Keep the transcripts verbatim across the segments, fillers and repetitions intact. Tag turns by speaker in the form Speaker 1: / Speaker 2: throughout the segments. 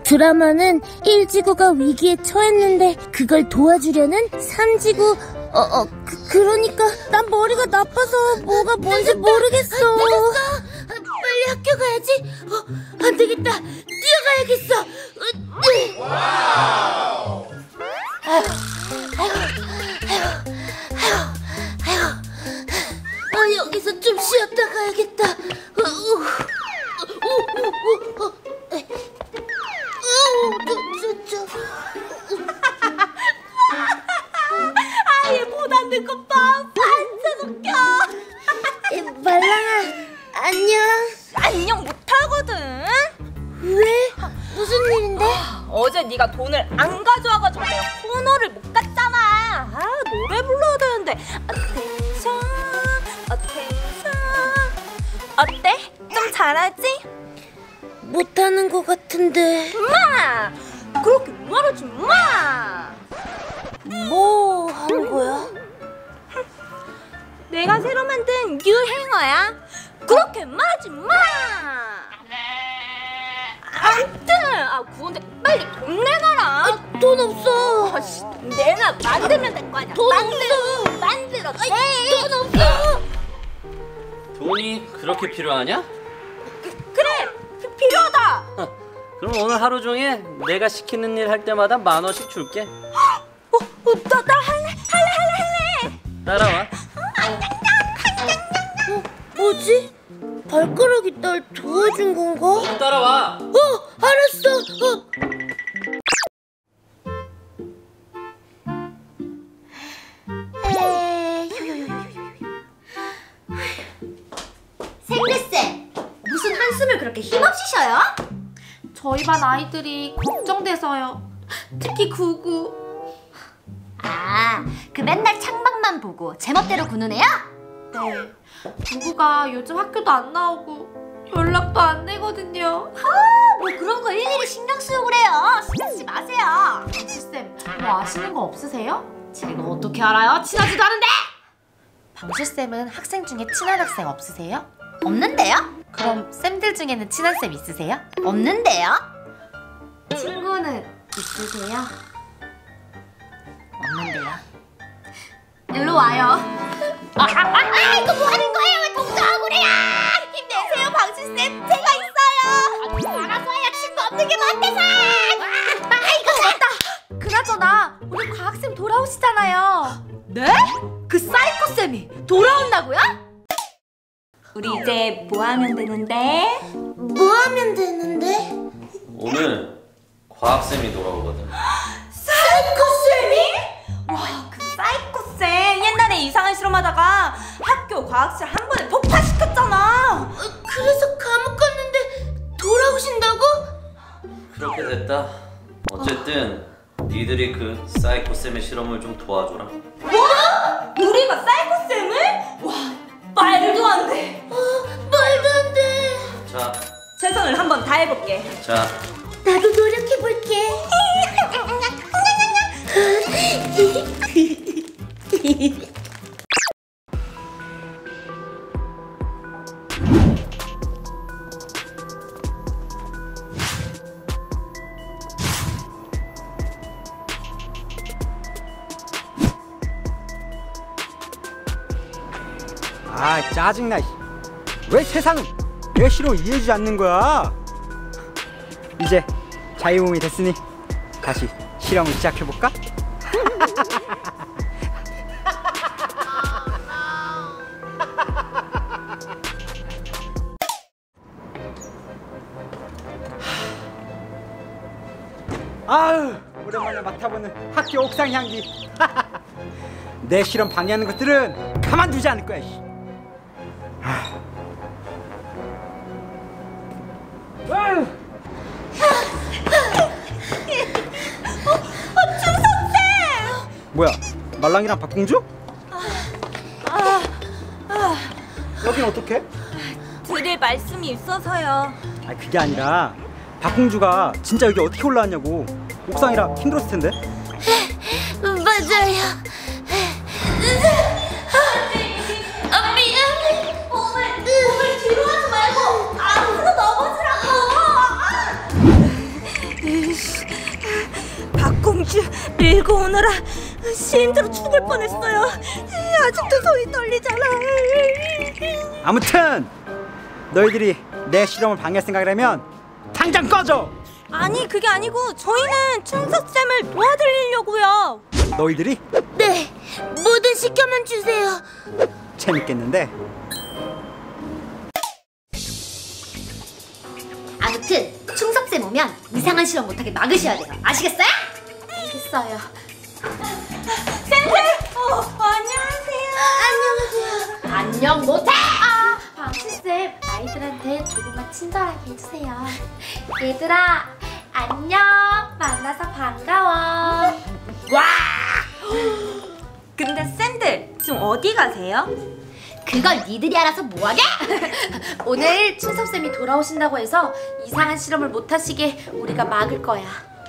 Speaker 1: 드라마는 일 지구가 위기에 처했는데 그걸 도와주려는 삼 지구. 어, 어, 그, 그러니까 난 머리가 나빠서 뭐가 뭔지 모르겠어. 늦었어. 빨리 학교 가야지. 어, 안 되겠다. 뛰어가야겠어. 와우. 아휴, 아휴, 아휴, 아휴, 아휴. 아, 여기서 좀 쉬었다 가야겠다. 어, 어, 어, 어, 어, 어.
Speaker 2: 아얘 못 앉는 것 봐. 완전 웃겨.
Speaker 1: 말랑아, 안녕.
Speaker 2: 안녕 못하거든.
Speaker 1: 왜? 무슨 일인데?
Speaker 2: 어제 네가 돈을 안 가져와가지고 내가 코너를 못 갔잖아. 아, 노래 불러야 되는데. 어텐션, 어텐션. 어때? 좀 잘하지?
Speaker 1: 못하는 것 같은데.
Speaker 2: 마! 그렇게 말하지 마!
Speaker 1: 뭐 하는 거야?
Speaker 2: 내가 새로 만든 유행어야. 그렇게 말하지 마! 아무튼! 아, 그건데 빨리 돈 내놔라.
Speaker 1: 아, 돈 없어.
Speaker 2: 아, 씨, 돈 내놔. 만들면 될 거 아니야.
Speaker 1: 돈
Speaker 2: 만들어.
Speaker 1: 없어.
Speaker 2: 만들어.
Speaker 1: 아이, 돈 없어.
Speaker 3: 돈이 그렇게 필요하냐?
Speaker 2: 그, 그래! 그 필요하다!
Speaker 3: 그럼 오늘 하루 종일 내가 시키는 일 할 때마다 만 원씩 줄게.
Speaker 2: 어, 어, 나, 나 할래! 할래! 할래! 할래!
Speaker 3: 따라와.
Speaker 1: 어, 뭐지? 발가락이 날 도와준 건가?
Speaker 3: 너도 따라와.
Speaker 1: 어, 알았어. 어.
Speaker 2: 생글쌤, 무슨 한숨을 그렇게 힘없이 쉬어요?
Speaker 4: 저희 반 아이들이 걱정돼서요. 특히 구구.
Speaker 2: 아, 그 맨날 창밖만 보고 제멋대로 구는 애야?
Speaker 4: 네. 구구가 요즘 학교도 안 나오고 연락도 안 되거든요.
Speaker 2: 아, 뭐 그런 거 일일이 신경 쓰고 그래요. 신경 쓰지 마세요.
Speaker 4: 방실쌤, 뭐 아시는 거 없으세요? 제가 어떻게 알아요? 친하지도 않은데! 방실쌤은 학생 중에 친한 학생 없으세요?
Speaker 2: 없는데요?
Speaker 4: 그럼 쌤들 중에는 친한 쌤 있으세요?
Speaker 2: 없는데요?
Speaker 4: 친구는 있으세요?
Speaker 2: 없는데요?
Speaker 4: 일로 와요.
Speaker 2: 아, 아, 아, 아, 이거 뭐 하는 거예요? 왜 동조하고 그래요? 힘내세요, 방실쌤. 제가 있어요. 아, 알아서 해요. 친구 없는 게 맞대서. 아, 이거 맞다.
Speaker 4: 그나저나 우리 과학쌤 돌아오시잖아요.
Speaker 2: 네? 그 사이코쌤이 돌아온다고요? 우리 이제 뭐 하면 되는데?
Speaker 1: 뭐 하면 되는데?
Speaker 3: 오늘 과학쌤이 돌아오거든.
Speaker 2: 사이코쌤이? 와, 그 사이코쌤 옛날에 이상한 실험하다가 학교 과학실 한 번에 폭파시켰잖아.
Speaker 1: 어, 그래서 감옥 갔는데 돌아오신다고?
Speaker 3: 그렇게 됐다. 어쨌든 니들이 그 사이코쌤의 실험을 좀 도와줘라.
Speaker 2: 뭐? 우리가 사이코쌤을? 와, 말도 안 돼.
Speaker 1: 어, 말도 안 돼.
Speaker 3: 자,
Speaker 2: 최선을 한번 다해볼게.
Speaker 3: 자.
Speaker 1: 나도 노력해볼게.
Speaker 5: 아, 짜증나. 왜 세상은 내 시로 이해해주지 않는 거야? 이제 자유몸이 됐으니 다시 실험을 시작해볼까? 아유, 오랜만에 맡아보는 학교 옥상 향기. 내 실험 방해하는 것들은 가만두지 않을 거야. 아유.
Speaker 2: 어, 어, 준선생!
Speaker 5: 뭐야, 말랑이랑 박공주?
Speaker 2: 아, 아,
Speaker 5: 여긴 어떡해?
Speaker 2: 드릴 말씀이 있어서요.
Speaker 5: 아, 그게 아니라 박공주가 진짜 여기 어떻게 올라왔냐고. 옥상이라 힘들었을 텐데.
Speaker 1: 맞아요. 아, 미안해.
Speaker 2: 몸을, 몸을 뒤로 하지 말고 앞으로 넘어지라고. 박공주 밀고 오느라 힘들어 죽을 뻔했어요. 아직도 손이 떨리잖아.
Speaker 5: 아무튼 너희들이 내 실험을 방해할 생각이라면 당장 꺼져.
Speaker 2: 아니 그게 아니고 저희는 충석쌤을 도와드리려고요.
Speaker 5: 너희들이?
Speaker 1: 네, 뭐든 시켜만 주세요.
Speaker 5: 재밌겠는데?
Speaker 4: 아무튼 충석쌤 오면 이상한 실험 못하게 막으셔야 돼요. 아시겠어요? 알겠어요.
Speaker 2: 쌤들! 어, 안녕하세요.
Speaker 1: 안녕하세요.
Speaker 4: 안녕 못해! 아, 방실쌤 아이들한테 조금만 친절하게 해주세요. 얘들아 안녕, 만나서 반가워.
Speaker 2: 와! 근데 쌤들 지금 어디 가세요?
Speaker 4: 그걸 니들이 알아서 뭐하게? 오늘 충석쌤이 돌아오신다고 해서 이상한 실험을 못하시게 우리가 막을 거야.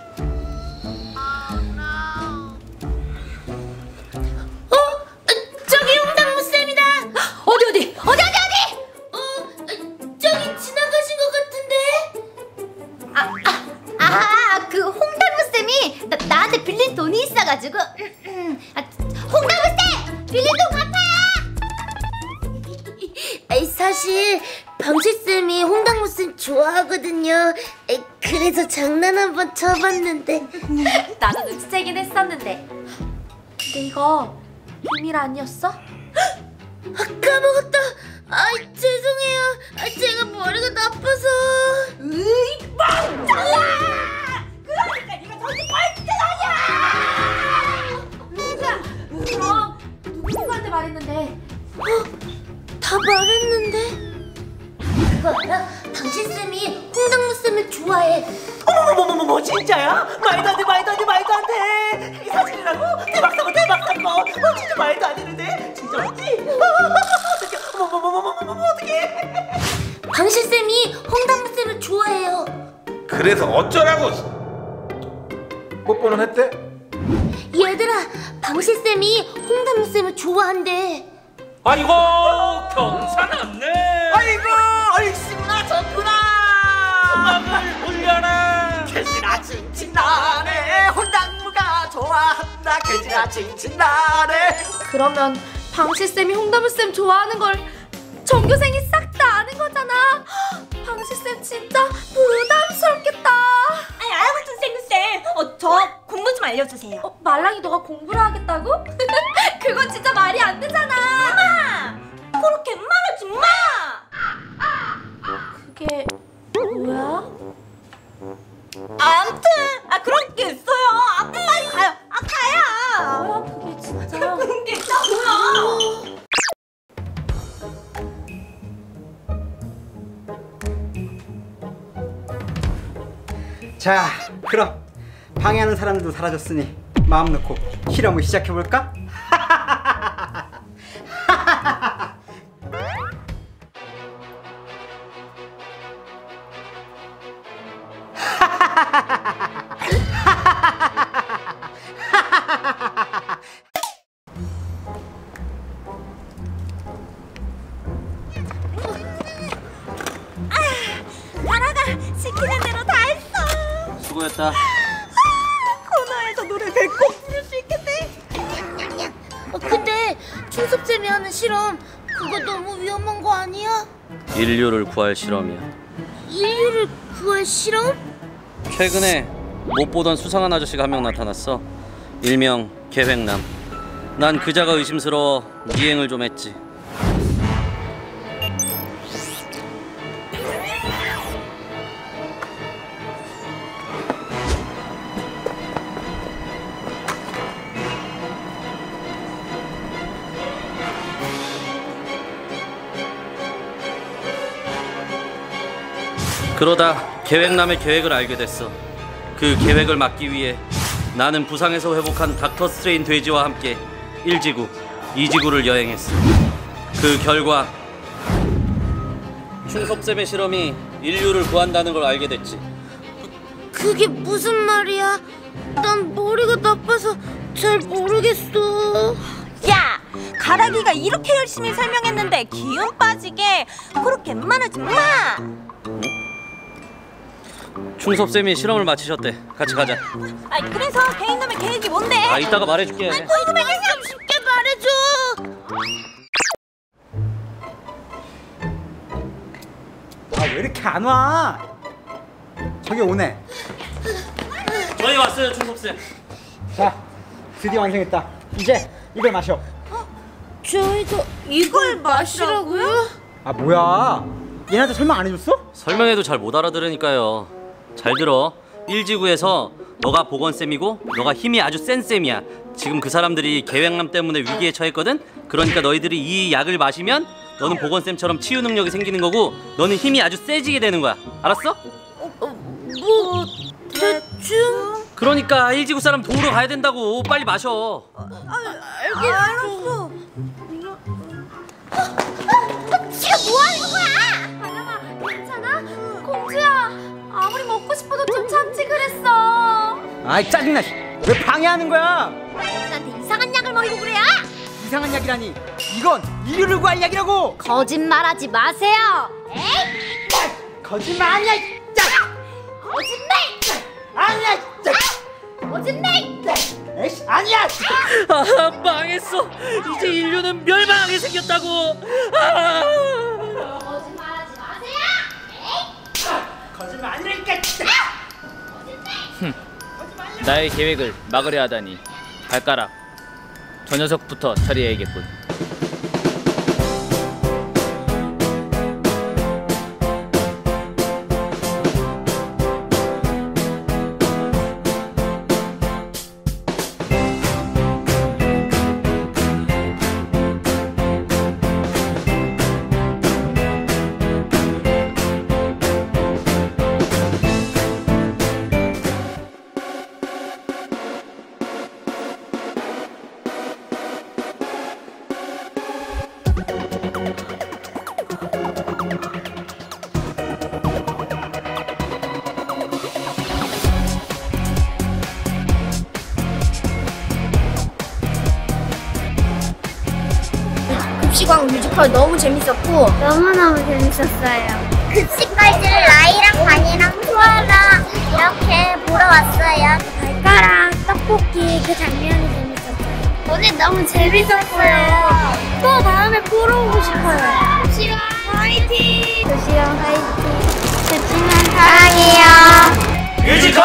Speaker 1: 어? 저기 홍당무쌤이다.
Speaker 4: 어디 어디? 어디 어디 어디?
Speaker 1: 어, 저기 지나가신 것 같은데?
Speaker 4: 아, 아, 아, 그 홍당무쌤이 나, 나한테 빌린 돈이 있어가지고 아, 홍당무쌤! 빌린 돈 갚아요!
Speaker 1: 아이, 사실 방실쌤이 홍당무쌤 좋아하거든요. 에이, 그래서 장난 한번 쳐봤는데.
Speaker 4: 나도 눈치채긴 했었는데 근데 이거 비밀 아니었어?
Speaker 1: 아, 까먹었다. 아이, 죄송해요. 아, 제가 머리가 나빠서.
Speaker 2: 으이, 멍청아! 그러니까 네가 정신 꼴찌 아니야!
Speaker 4: 그럼 누구한테 말했는데?
Speaker 1: 다 말했는데. 그거 알아? 방실쌤이 홍당무쌤을 좋아해.
Speaker 3: 어머머머머머 진짜야? 말도 안 돼 말도 안 돼 말도 안 돼. 이게 사실이라고? 대박 사고 대박 사고. 어 진짜 말도 안 되는데. 진짜 맞지? 어떡해. 어머머머머머머 어떡해.
Speaker 1: 방실쌤이 홍당무쌤을 좋아해요.
Speaker 6: 그래서 어쩌라고? 뽀뽀는 했대?
Speaker 1: 얘들아, 방실쌤이 홍당무쌤을 좋아한대.
Speaker 3: 아이고 경사났네.
Speaker 6: 아이고 얼씨구나 좋구나.
Speaker 3: 음악을 울려라.
Speaker 6: 개지나 칭칭나네. 혼당무가 좋아한다. 개지나 칭칭나네.
Speaker 4: 그러면 방실쌤이 홍다무쌤 좋아하는 걸 전교생이 싹 다 아는 거잖아. 방실쌤 진짜 부담스럽겠다.
Speaker 2: 아니 아무튼 쌤쌤, 어, 저 공부 좀 알려주세요.
Speaker 4: 어, 말랑이 너가 공부를 하겠다고? 그거 진짜 말이 안 되잖아.
Speaker 2: 엄마! 그렇게 말하지 마!
Speaker 4: 그게 뭐야?
Speaker 2: 아무튼 아 그런 게 있어요. 아 빨리 가요. 아 가요.
Speaker 4: 뭐야 그게 진짜?
Speaker 2: 그런 게 있다고요.
Speaker 5: 자, 그럼 방해하는 사람들도 사라졌으니 마음 놓고 실험을 시작해볼까?
Speaker 2: 가라가 시키는 대로 다 했어.
Speaker 3: 수고했다.
Speaker 2: 코너에서 노래 배꼽 부를 수 있겠네.
Speaker 1: 어, 근데 충석쌤이 하는 실험 그거 너무 위험한 거 아니야?
Speaker 3: 인류를 구할 실험이야.
Speaker 1: 인류를 구할 실험?
Speaker 3: 최근에 못 보던 수상한 아저씨가 한 명 나타났어. 일명 계획남. 난 그자가 의심스러워 미행을 좀 했지. 그러다 계획남의 계획을 알게 됐어. 그 계획을 막기 위해 나는 부상에서 회복한 닥터 스트레인 돼지와 함께 일 지구, 이 지구를 여행했어. 그 결과 충섭쌤의 실험이 인류를 구한다는 걸 알게 됐지.
Speaker 1: 그게 무슨 말이야? 난 머리가 나빠서 잘 모르겠어.
Speaker 2: 야, 가락이가 이렇게 열심히 설명했는데 기운 빠지게 그렇게 말하지 마.
Speaker 3: 충섭쌤이 실험을 마치셨대. 같이 가자.
Speaker 2: 아 그래서 개인놈의 계획이 뭔데?
Speaker 3: 아 이따가 말해줄게.
Speaker 1: 개인놈의 계획 좀 쉽게 말해줘.
Speaker 5: 아 왜 이렇게 안 와? 저기 오네.
Speaker 3: 저희 왔어요 충섭쌤.
Speaker 5: 자, 드디어 완성했다. 이제 이걸 마셔.
Speaker 1: 저희가 이걸 마시라고요?
Speaker 5: 아 뭐야? 얘네한테 설명 안 해줬어?
Speaker 3: 설명해도 잘 못 알아들으니까요. 잘 들어. 일 지구에서 너가 보건쌤이고 너가 힘이 아주 센 쌤이야. 지금 그 사람들이 계획남 때문에 위기에 처했거든? 그러니까 너희들이 이 약을 마시면 너는 보건쌤처럼 치유 능력이 생기는 거고 너는 힘이 아주 세지게 되는 거야. 알았어?
Speaker 1: 뭐 대충.
Speaker 3: 그러니까 일 지구 사람 도우러 가야 된다고. 빨리 마셔.
Speaker 1: 알겠어. 지금 뭐 하는 거야?
Speaker 4: 하나마 괜찮아? 공주야 아무리 먹고 싶어도 좀 참지 그랬어.
Speaker 5: 아이 짜증나. 왜 방해하는 거야?
Speaker 1: 나한테 이상한 약을 먹이고 그래요?
Speaker 5: 이상한 약이라니. 이건 인류를 구할 약이라고.
Speaker 1: 거짓말하지 마세요.
Speaker 5: 거짓말 아니야. 짜.
Speaker 1: 거짓말.
Speaker 5: 아니야. 짜.
Speaker 1: 거짓말.
Speaker 5: 에이씨 아니야.
Speaker 3: 아 망했어. 이제 인류는 멸망하게 생겼다고. 아.
Speaker 1: 거짓말하지 마세요.
Speaker 5: 거짓말 아니라니까.
Speaker 7: 나의 계획을 막으려 하다니. 발가락 저 녀석부터 처리해야겠군.
Speaker 1: 급식왕 뮤지컬 너무 재밌었고 너무너무 재밌었어요. 급식까지 라이랑 반이랑 소아랑 이렇게 보러 왔어요. 발가락 떡볶이 그 장면이 재밌었어요. 오늘 너무 재밌었어요. 또 다음에 보러 오고 싶어요. 급식왕 화이팅! 급식왕 화이팅! 급식왕 사랑해요.
Speaker 3: 뮤지컬